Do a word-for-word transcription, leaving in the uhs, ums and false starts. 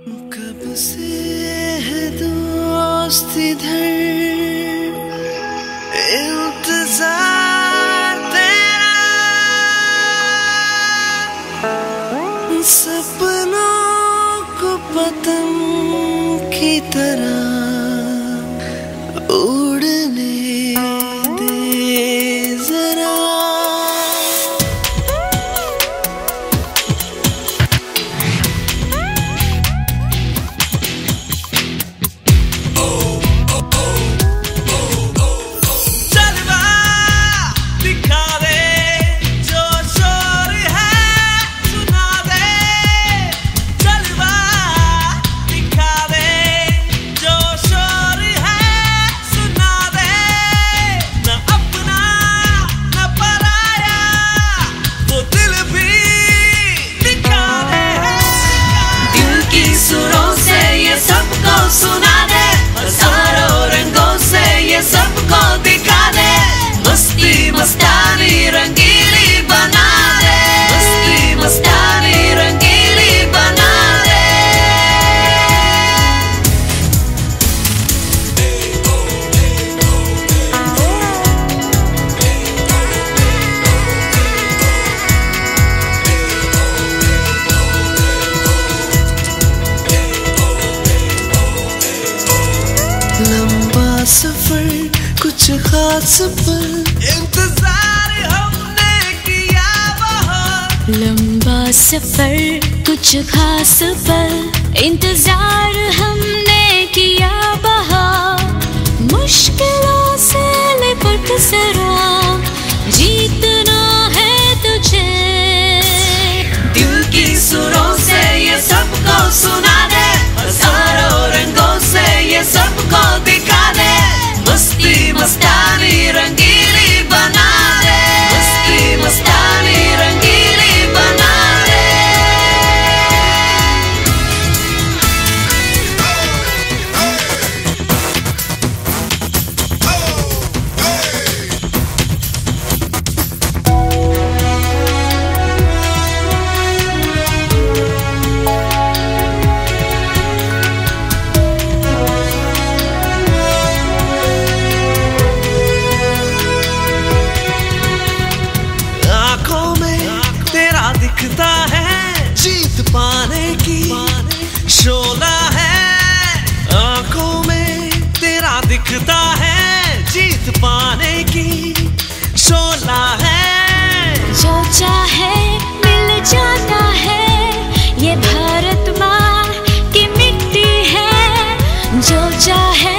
कब से है दोस्त इधर इंतजार तेरा, सपनों को पतंग की तरह उड़ने दे जरा। सुना दे हजारों रंगों से ये सबको दिखा दे, मस्ती मस्तानी रंगीली बना दे, मस्ती मस्तानी रंगीली बना दे। लंबा सफर कुछ खास पल इंतजार हमने किया बहुत, लंबा सफर कुछ खास पल इंतजार हमने किया बहुत, मुश्किलों से लिपट जरा जीतना है तुझे, दिल की सुरों से ये सबको सुना दे, हजारों रंगों से ये सबको दिखा दे, मस्ती मस्तानी रंगीली बना दे, मस्ती मस्तानी रंगीली बना दे। दिखता है जीत पाने की शोला है, आंखों में तेरा दिखता है जीत पाने की शोला है, जो चाहे मिल जाता है ये भारत माँ की मिट्टी है, जो चाहे